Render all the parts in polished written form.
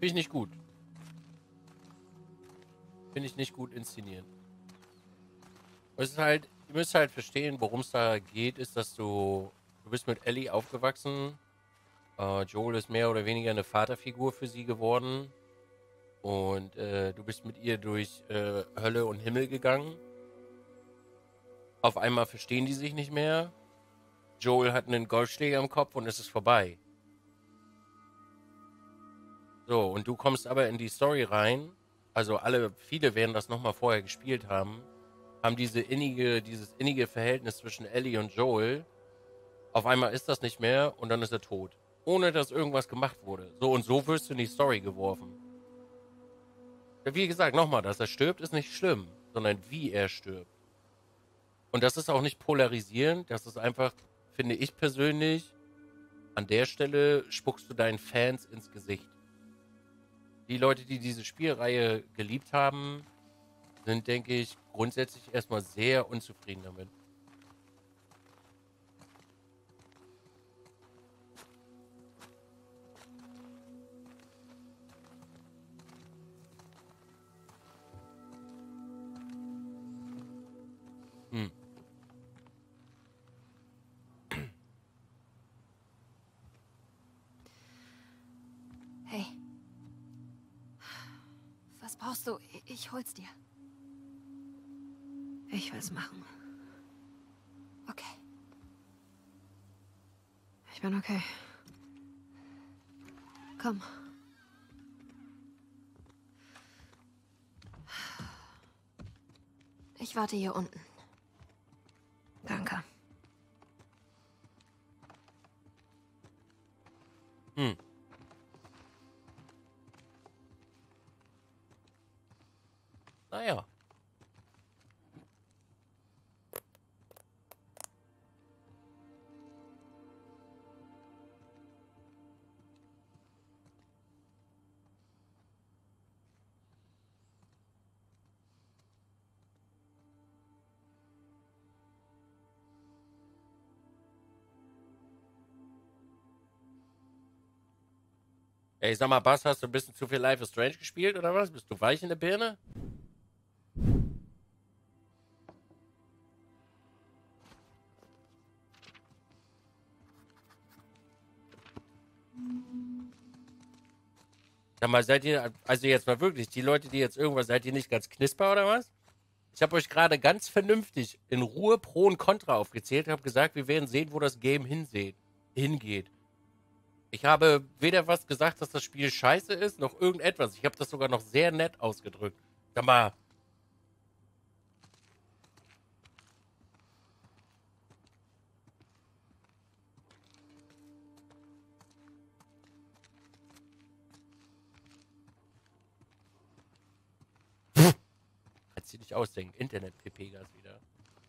Finde ich nicht gut. Finde ich nicht gut inszenieren. Es ist halt, ihr müsst halt verstehen, worum es da geht, ist, dass du bist mit Ellie aufgewachsen. Joel ist mehr oder weniger eine Vaterfigur für sie geworden. Und du bist mit ihr durch Hölle und Himmel gegangen. Auf einmal verstehen die sich nicht mehr. Joel hat einen Golfschläger im Kopf und es ist vorbei. So, und du kommst aber in die Story rein. Also viele werden das nochmal vorher gespielt haben dieses innige Verhältnis zwischen Ellie und Joel. Auf einmal ist das nicht mehr und dann ist er tot. Ohne dass irgendwas gemacht wurde. So und so wirst du in die Story geworfen. Wie gesagt, nochmal, dass er stirbt, ist nicht schlimm, sondern wie er stirbt. Und das ist auch nicht polarisierend, das ist einfach, finde ich persönlich, an der Stelle spuckst du deinen Fans ins Gesicht. Die Leute, die diese Spielreihe geliebt haben, sind, denke ich, grundsätzlich erstmal sehr unzufrieden damit. Hey. Was brauchst du? Ich hol's dir. Ich will's machen. Okay. Ich bin okay. Komm. Ich warte hier unten. Danke. Naja. Ey, sag mal, Bass, hast du ein bisschen zu viel Life is Strange gespielt oder was? Bist du weich in der Birne? Sag mal, seid ihr, also jetzt mal wirklich, die Leute, die jetzt irgendwas, seid ihr nicht ganz knisper oder was? Ich habe euch gerade ganz vernünftig in Ruhe Pro und Contra aufgezählt, habe gesagt, wir werden sehen, wo das Game hingeht. Ich habe weder was gesagt, dass das Spiel scheiße ist, noch irgendetwas. Ich habe das sogar noch sehr nett ausgedrückt. Sag mal. Kannst du nicht ausdenken. Internet-PP-Gas wieder.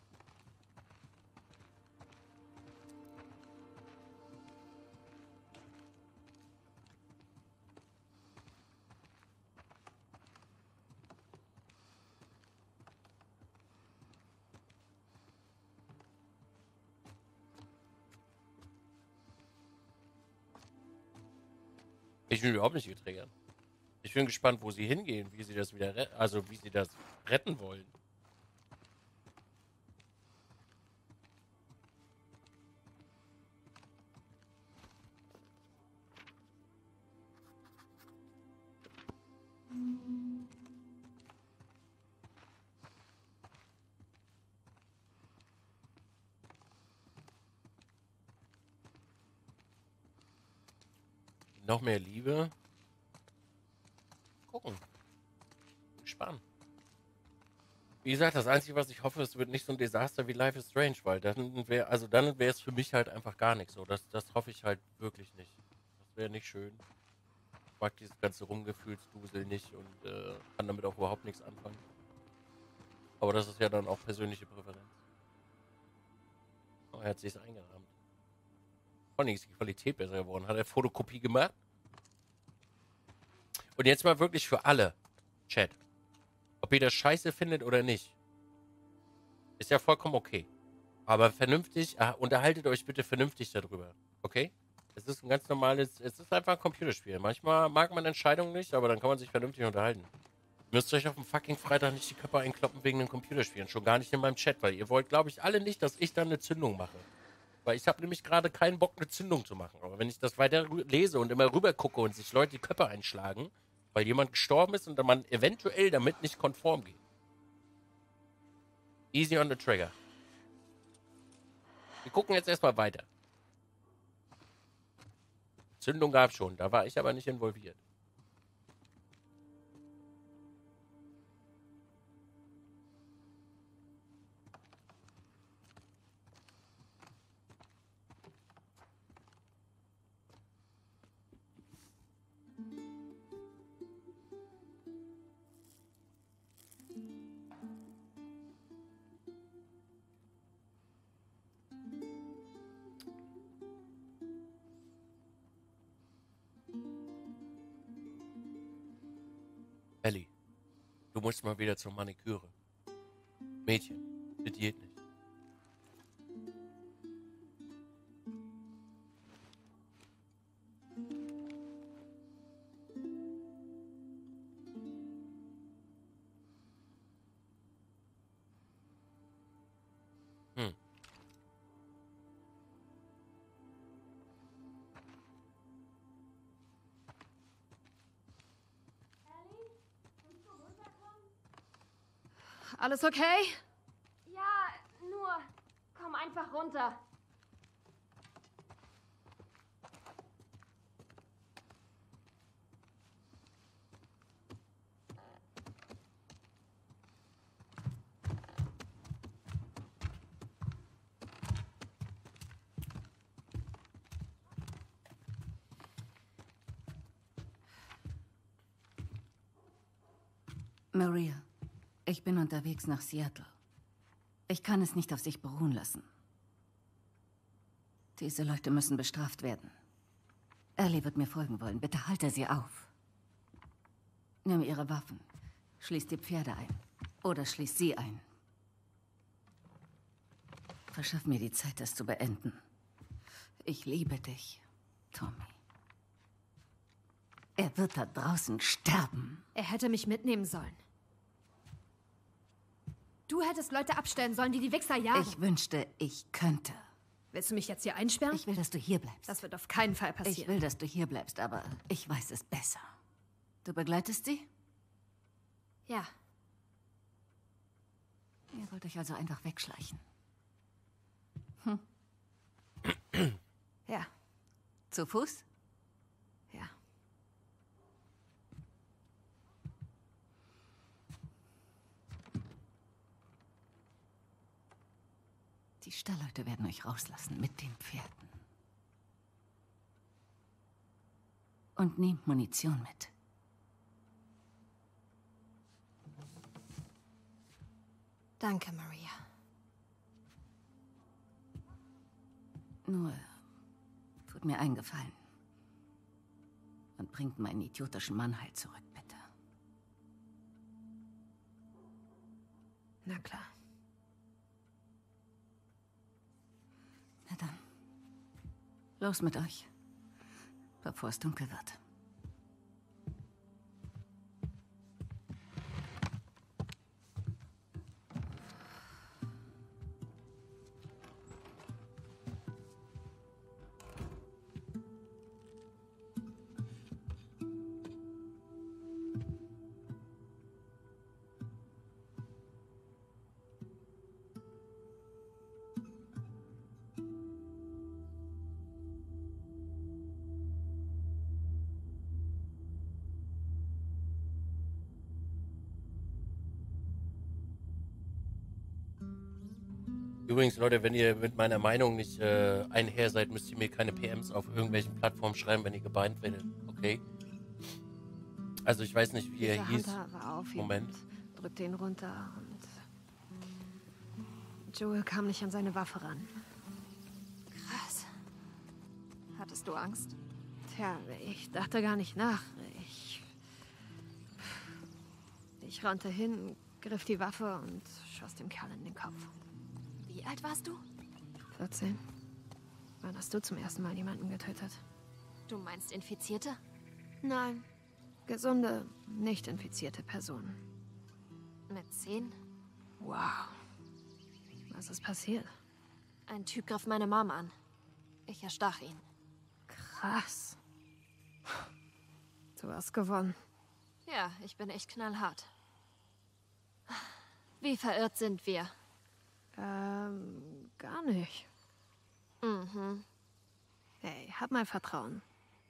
Ich bin überhaupt nicht getriggert. Ich bin gespannt, wo sie hingehen, wie sie das wieder, wie sie das retten wollen. Noch mehr Liebe. Gucken. Bin gespannt. Wie gesagt, das Einzige, was ich hoffe, es wird nicht so ein Desaster wie Life is Strange, weil dann wäre es für mich halt einfach gar nichts so. Das hoffe ich halt wirklich nicht. Das wäre nicht schön. Ich mag dieses ganze Rumgefühlsdusel nicht und kann damit auch überhaupt nichts anfangen. Aber das ist ja dann auch persönliche Präferenz. Oh, er hat sich's eingerahmt. Vor allem ist die Qualität besser geworden. Hat er Fotokopie gemacht? Und jetzt mal wirklich für alle, Chat. Ob ihr das scheiße findet oder nicht, ist ja vollkommen okay. Aber vernünftig, unterhaltet euch bitte vernünftig darüber. Okay? Es ist ein ganz normales, es ist einfach ein Computerspiel. Manchmal mag man Entscheidungen nicht, aber dann kann man sich vernünftig unterhalten. Ihr müsst euch auf dem fucking Freitag nicht die Köpfe einkloppen wegen den Computerspielen. Schon gar nicht in meinem Chat, weil ihr wollt, glaube ich, alle nicht, dass ich dann eine Zündung mache. Weil ich habe nämlich gerade keinen Bock, eine Zündung zu machen. Aber wenn ich das weiter lese und immer rüber gucke und sich Leute die Köpfe einschlagen, weil jemand gestorben ist und dann man eventuell damit nicht konform geht. Easy on the trigger. Wir gucken jetzt erstmal weiter. Zündung gab es schon, da war ich aber nicht involviert. Ellie, du musst mal wieder zur Maniküre. Mädchen, das geht nicht. Hm. Alles okay? Ja, nur komm einfach runter. Maria, ich bin unterwegs nach Seattle. Ich kann es nicht auf sich beruhen lassen. Diese Leute müssen bestraft werden. Ellie wird mir folgen wollen. Bitte halte sie auf. Nimm ihre Waffen. Schließ die Pferde ein. Oder schließ sie ein. Verschaff mir die Zeit, das zu beenden. Ich liebe dich, Tommy. Er wird da draußen sterben. Er hätte mich mitnehmen sollen. Du hättest Leute abstellen sollen, die die Wichser jagen. Ich wünschte, ich könnte. Willst du mich jetzt hier einsperren? Ich will, dass du hier bleibst. Das wird auf keinen Fall passieren. Ich will, dass du hier bleibst, aber ich weiß es besser. Du begleitest sie? Ja. Ihr wollt euch also einfach wegschleichen. Ja. Zu Fuß? Ja. Die Stallleute werden euch rauslassen mit den Pferden. Und nehmt Munition mit. Danke, Maria. Nur, tut mir einen Gefallen. Und bringt meinen idiotischen Mann heil zurück, bitte. Na klar. Na dann. Los mit euch. Bevor es dunkel wird. Übrigens, Leute, wenn ihr mit meiner Meinung nicht einher seid, müsst ihr mir keine PMs auf irgendwelchen Plattformen schreiben, wenn ihr gebeint werdet. Okay? Also ich weiß nicht, wie er hieß. Hunter war auf ihn Moment. und drückte ihn runter und Joel kam nicht an seine Waffe ran. Krass. Hattest du Angst? Tja, ich dachte gar nicht nach. Ich rannte hin, griff die Waffe und schoss dem Kerl in den Kopf. Wie alt warst du? 14. Wann hast du zum ersten Mal jemanden getötet? Du meinst Infizierte? Nein, gesunde, nicht infizierte Personen. Mit 10? Wow. Was ist passiert? Ein Typ griff meine Mom an. Ich erstach ihn. Krass. Du hast gewonnen. Ja, ich bin echt knallhart. Wie verirrt sind wir? Gar nicht. Mhm. Hey, hab mal Vertrauen.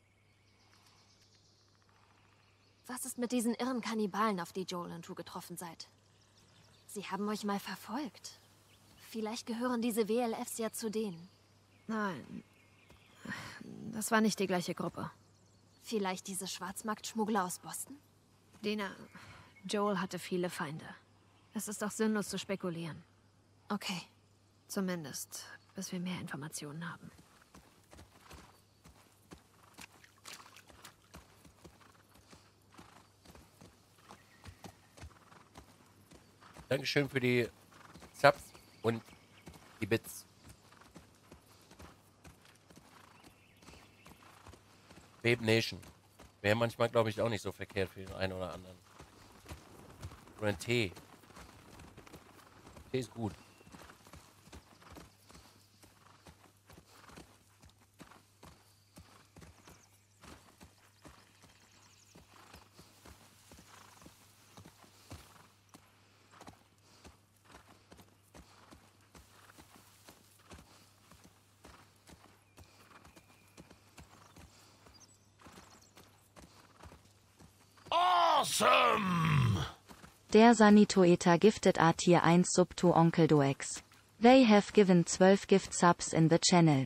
Was ist mit diesen irren Kannibalen, auf die Joel und du getroffen seid? Sie haben euch mal verfolgt. Vielleicht gehören diese WLFs ja zu denen. Nein. Das war nicht die gleiche Gruppe. Vielleicht diese Schwarzmarktschmuggler aus Boston? Dina, Joel hatte viele Feinde. Es ist auch sinnlos zu spekulieren. Okay. Zumindest, bis wir mehr Informationen haben. Dankeschön für die Subs und die Bits. Babe Nation. Wäre manchmal, glaube ich, auch nicht so verkehrt für den einen oder anderen. Oder ein Tee. Tee ist gut. Awesome! Der Sanitoeta gifted A Tier 1 sub to Onkel Doex. They have given 12 gift subs in the channel.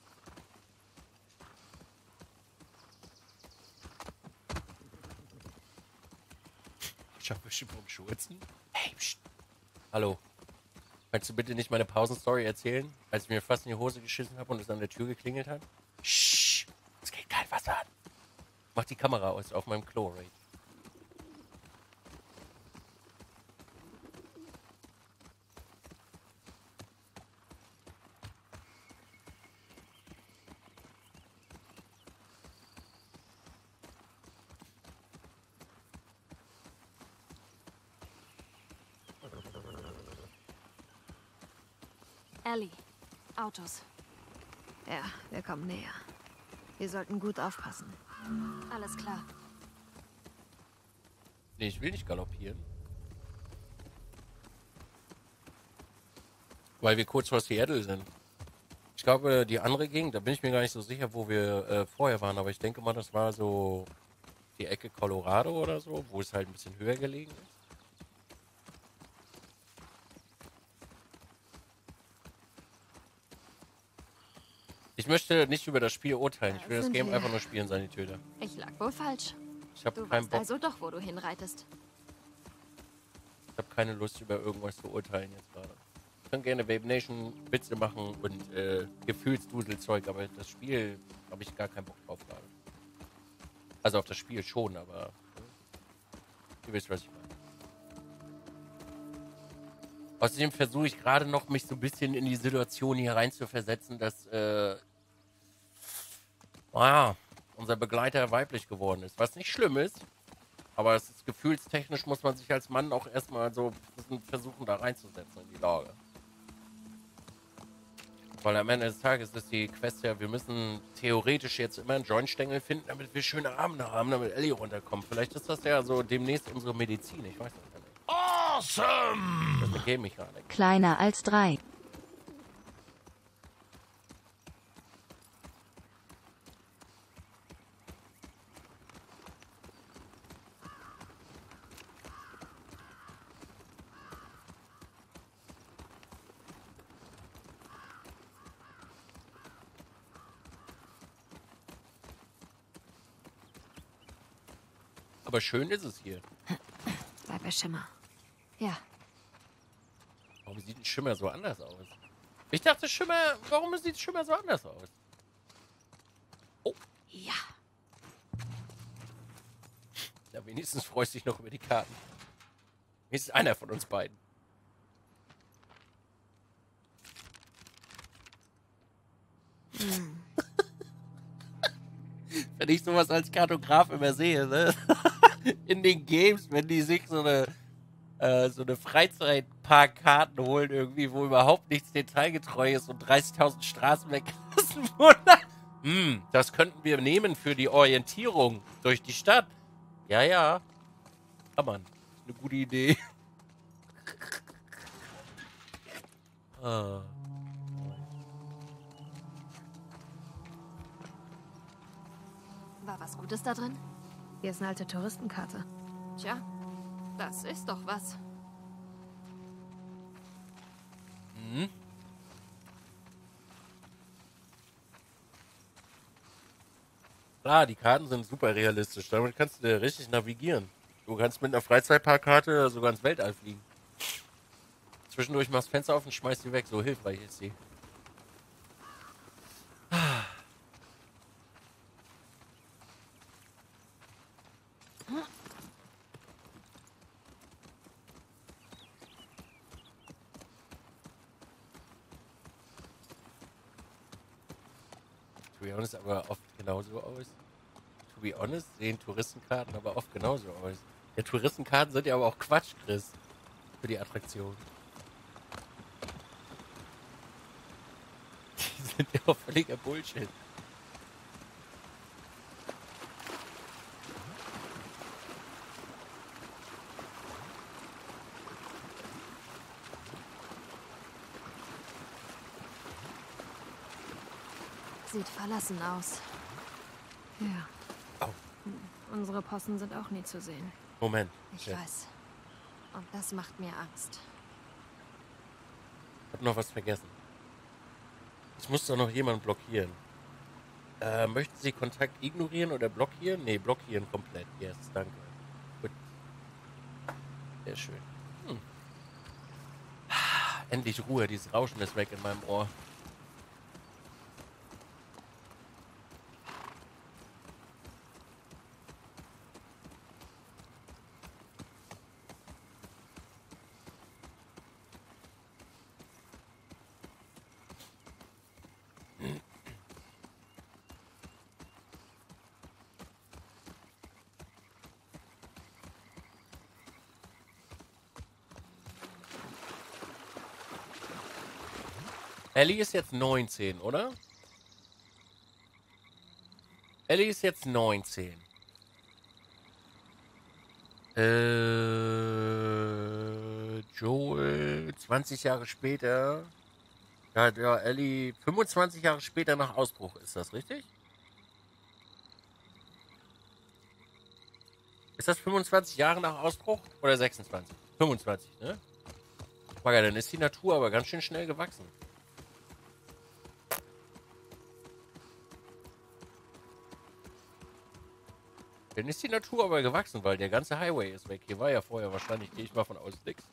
Ich hab bestimmt vom Schurzen. Hey, pst. Hallo. Kannst du bitte nicht meine Pausenstory erzählen, als ich mir fast in die Hose geschissen habe und es an der Tür geklingelt hat? Shh, es geht kein Wasser an. Mach die Kamera aus auf meinem Klo, Ray. Ellie, Autos. Ja, wir kommen näher. Wir sollten gut aufpassen. Alles klar. Nee, ich will nicht galoppieren. Weil wir kurz vor Seattle sind. Ich glaube, die andere Gegend, da bin ich mir gar nicht so sicher, wo wir vorher waren, aber ich denke mal, das war so die Ecke Colorado oder so, wo es halt ein bisschen höher gelegen ist. Ich möchte nicht über das Spiel urteilen. Ich will das sind Game wir. einfach nur spielen, seine Töter. Ich lag wohl falsch. Ich habe Du keinen weißt Bock, also doch, wo du hinreitest. ich habe keine Lust, über irgendwas zu urteilen jetzt gerade. Ich kann gerne Babe Nation Witze machen und Gefühlsduselzeug, aber das Spiel habe ich gar keinen Bock drauf gerade. Also auf das Spiel schon, aber ihr wisst, was ich meine. Außerdem versuche ich gerade noch, mich so ein bisschen in die Situation hier rein zu versetzen, dass unser Begleiter weiblich geworden ist. Was nicht schlimm ist, aber es ist gefühlstechnisch, muss man sich als Mann auch erstmal so versuchen, da reinzusetzen in die Lage. Weil am Ende des Tages ist die Quest ja, wir müssen theoretisch jetzt immer einen Jointstängel finden, damit wir schöne Abende haben, damit Ellie runterkommt. Vielleicht ist das ja so demnächst unsere Medizin, ich weiß nicht. Awesome! Das ist eine Game-Mechanik. Kleiner als 3. Aber schön ist es hier. Bleib bei Schimmer. Ja, Warum sieht ein Schimmer so anders aus? Ich dachte warum sieht Schimmer so anders aus? Oh, Ja. ja, wenigstens freust du dich noch über die Karten. Wenigstens einer von uns beiden. Wenn ich sowas als Kartograf immer sehe, ne? In den Games, wenn die sich so eine Freizeitparkkarten holen irgendwie, wo überhaupt nichts detailgetreu ist und 30.000 Straßen weggelassen wurden. Das könnten wir nehmen für die Orientierung durch die Stadt. Ja, ja. Kann man. Eine gute Idee. War was Gutes da drin? Hier ist eine alte Touristenkarte. Tja, das ist doch was. Klar, die Karten sind super realistisch. Damit kannst du richtig navigieren. Du kannst mit einer Freizeitparkkarte sogar ins Weltall fliegen. Zwischendurch machst du Fenster auf und schmeißt die weg. So hilfreich ist sie. To be honest, aber oft genauso aus. To be honest, sehen Touristenkarten aber oft genauso aus. Ja, Touristenkarten sind ja aber auch Quatsch, Chris. Für die Attraktion. Die sind ja auch völliger Bullshit. Sieht verlassen aus. Ja. Oh. Unsere Possen sind auch nie zu sehen. Moment. Ich Ja. weiß. Und das macht mir Angst. Ich hab noch was vergessen. Ich muss doch noch jemanden blockieren. Möchten Sie Kontakt ignorieren oder blockieren? Nee, blockieren komplett. Yes, danke. Gut. Sehr schön. Endlich Ruhe, dieses Rauschen ist weg in meinem Ohr. Ellie ist jetzt 19, oder? Ellie ist jetzt 19. Joel 20 Jahre später. Ja, Ellie 25 Jahre später nach Ausbruch. Ist das richtig? Ist das 25 Jahre nach Ausbruch? Oder 26? 25, ne? Maga, dann ist die Natur aber ganz schön schnell gewachsen. Dann ist die Natur aber gewachsen, weil der ganze Highway ist weg. Hier war ja vorher wahrscheinlich, gehe ich mal von aus, nix.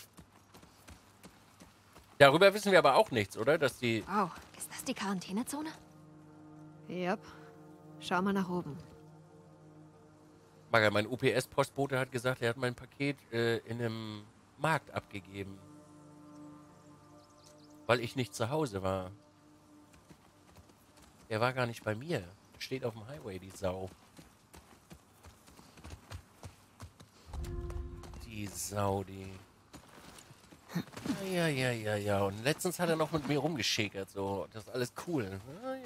Darüber wissen wir aber auch nichts, oder? Dass die... Wow, ist das die Quarantänezone? Yep. Schau mal nach oben. Maga, mein UPS-Postbote hat gesagt, er hat mein Paket in einem Markt abgegeben. Weil ich nicht zu Hause war. Er war gar nicht bei mir. Steht auf dem Highway, die Sau. Die Sau, die... Ja. Und letztens hat er noch mit mir rumgeschäkert, so. Das ist alles cool.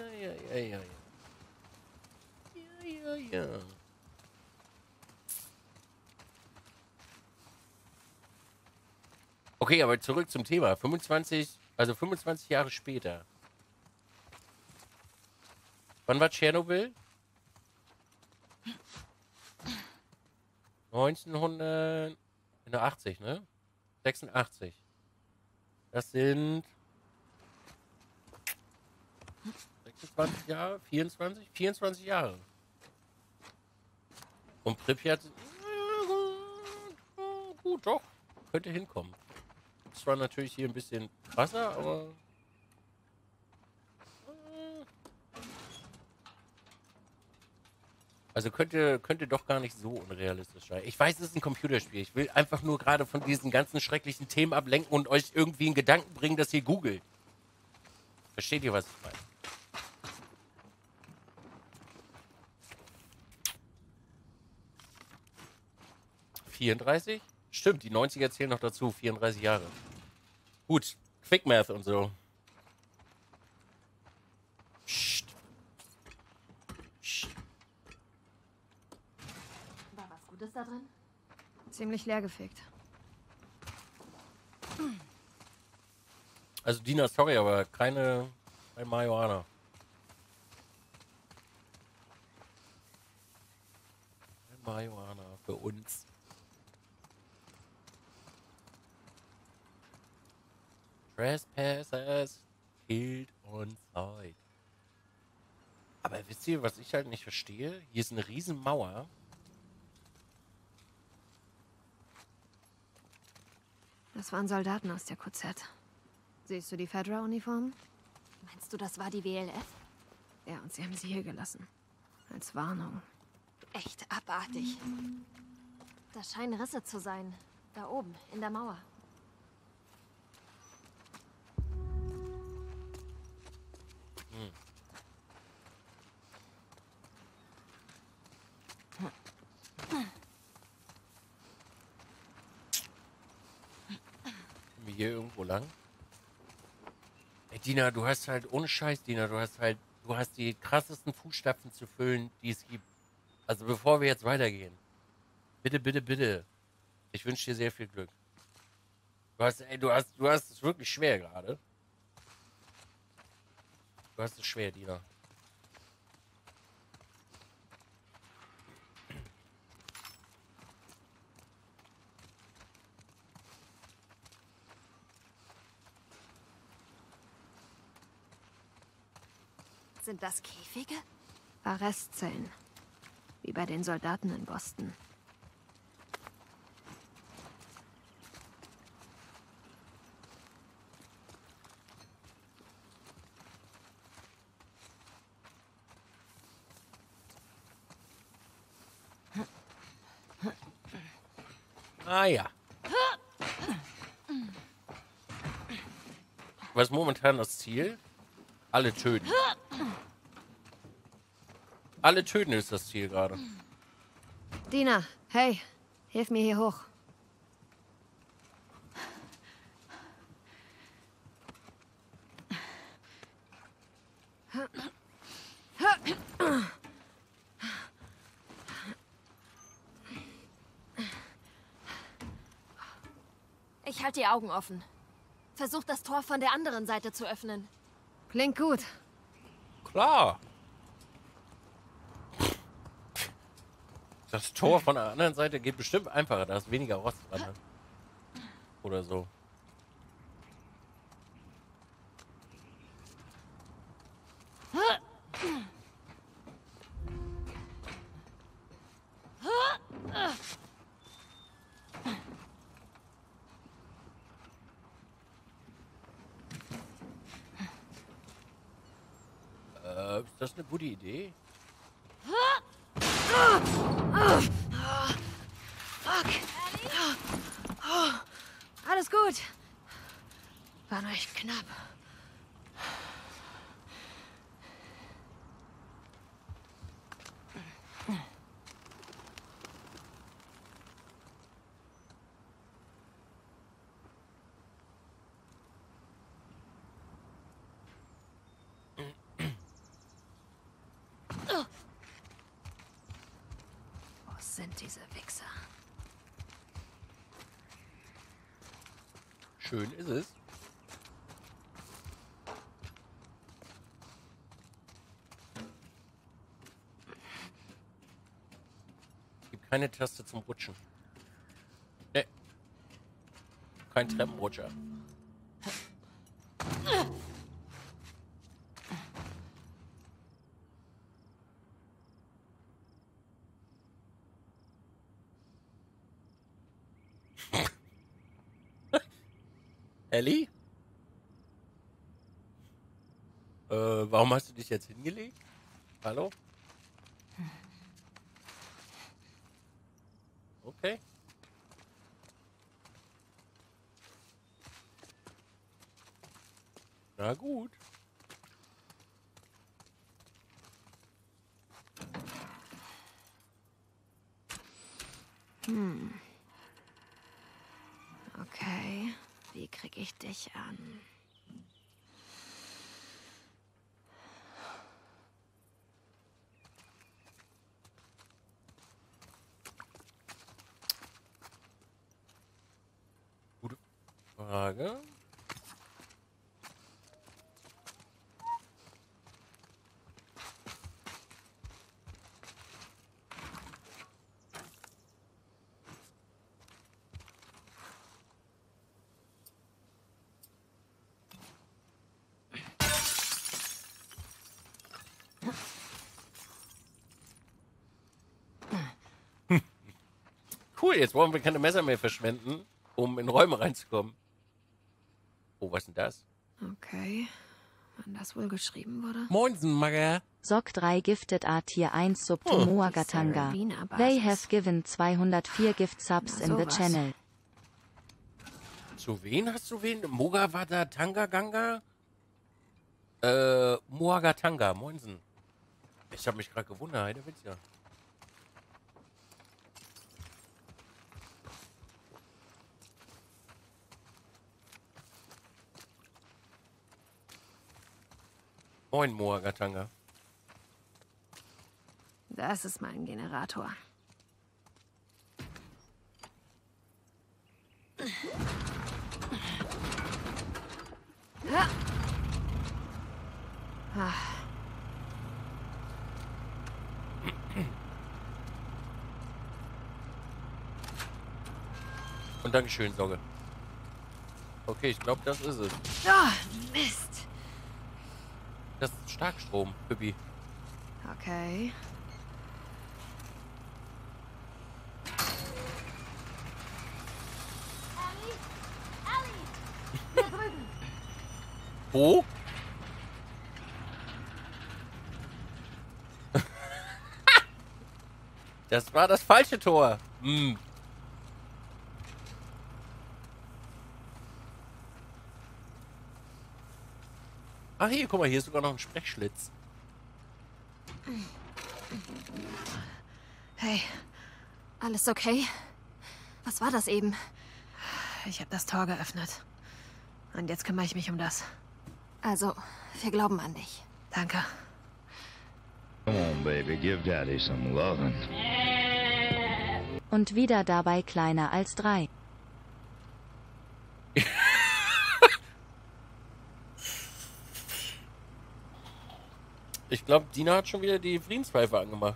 Ja. Okay, aber zurück zum Thema. 25 Jahre später. Wann war Tschernobyl? 1980, ne? 86. Das sind 26 Jahre, 24 Jahre. Und Pripyat, gut, doch, könnte hinkommen. Das war natürlich hier ein bisschen krasser, aber also könnte doch gar nicht so unrealistisch sein. Ich weiß, es ist ein Computerspiel. Ich will einfach nur gerade von diesen ganzen schrecklichen Themen ablenken und euch irgendwie in Gedanken bringen, dass ihr googelt. Versteht ihr, was ich meine? 34? Stimmt, die 90er zählen noch dazu. 34 Jahre. Gut. Quick Math und so. Psst. Psst. War was Gutes da drin? Ziemlich leergefegt. Also Dina, sorry, aber kein Marihuana. Kein Marihuana für uns. Trespassers killed on site. Aber wisst ihr, was ich halt nicht verstehe? Hier ist eine riesen Mauer. Das waren Soldaten aus der KZ. Siehst du die Fedra-Uniformen? Meinst du, das war die WLF? Ja, und sie haben sie hier gelassen. Als Warnung. Echt abartig. Da scheinen Risse zu sein. Da oben, in der Mauer. Kommen wir hier irgendwo lang? Ey, Dina, du hast halt, ohne Scheiß, Dina, du hast die krassesten Fußstapfen zu füllen, die es gibt. Also bevor wir jetzt weitergehen. Bitte, bitte, bitte. Ich wünsche dir sehr viel Glück. Du hast es wirklich schwer gerade. Du hast es schwer, Dina. Sind das Käfige? Arrestzellen. Wie bei den Soldaten in Boston. Ah ja. Was ist momentan das Ziel? Alle töten. Alle töten ist das Ziel gerade. Dina, hey, hilf mir hier hoch. Ich halte die Augen offen. Versuch das Tor von der anderen Seite zu öffnen. Klingt gut. Klar. Das Tor von der anderen Seite geht bestimmt einfacher. Da ist weniger Rost dran. Oder so. Ist das eine gute Idee? Fuck. Alles gut. War nur echt knapp. Wo sind diese Wichser? Schön ist es. Gibt keine Taste zum Rutschen. Nee. Kein Treppenrutscher. Ellie? Warum hast du dich jetzt hingelegt? Hallo? Okay. Na gut. krieg ich dich an? Gute Frage. Cool, jetzt brauchen wir keine Messer mehr verschwenden, um in Räume reinzukommen. Oh, was ist denn das? Okay. Wann das wohl geschrieben wurde? Moinsen, Magger. Sok 3 Gifted A Tier 1 Sub to Moagatanga. Saravina-Basis. They have given 204 Gift Subs Na, in the sowas. channel. Zu wen hast du wen? Mogawada Tanga Ganga? Moagatanga, Moinsen. Ich habe mich gerade gewundert, Heide Witz, ja. Moin, Moagatanga. Das ist mein Generator. Ja. Ah. Und Dankeschön, Sorge. Okay, ich glaube, das ist es. Oh, Mist. Das ist Starkstrom, Pippi. Okay. Wo? Das war das falsche Tor. Hm. Ach hier, guck mal, hier ist sogar noch ein Sprechschlitz. Hey, Alles okay? Was war das eben? ich habe das Tor geöffnet. Und jetzt kümmere ich mich um das. Also, wir glauben an dich. Danke. Come on, baby, give Daddy some lovin'. Und wieder dabei kleiner als 3. Ich glaube, Dina hat schon wieder die Friedenspfeife angemacht.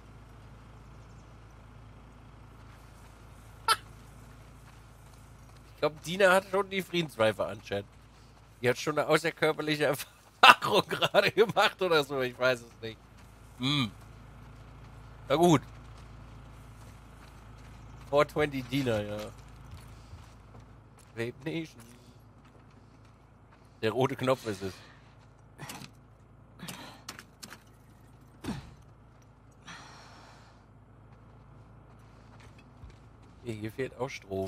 Ich glaube, Dina hat schon die Friedenspfeife an, Chat. Die hat schon eine außerkörperliche Erfahrung gerade gemacht oder so. Ich weiß es nicht. Hm. Na gut. 420 Dina, ja. Vape Nation. Der rote Knopf ist es. Hier fehlt auch Strom.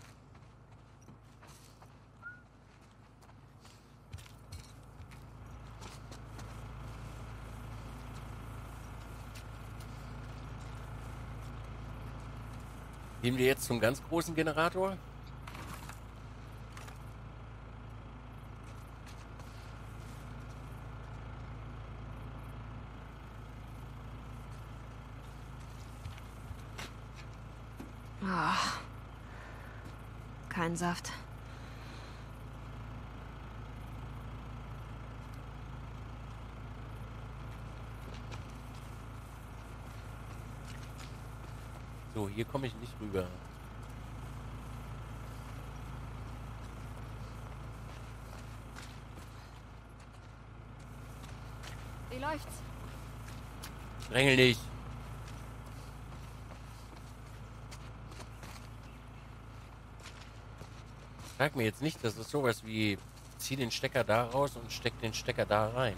Gehen wir jetzt zum ganz großen Generator? Oh. Kein Saft. So, hier komme ich nicht rüber. Wie läuft's? Drängel nicht. Sag mir jetzt nicht, das ist sowas wie zieh den Stecker da raus und steck den Stecker da rein.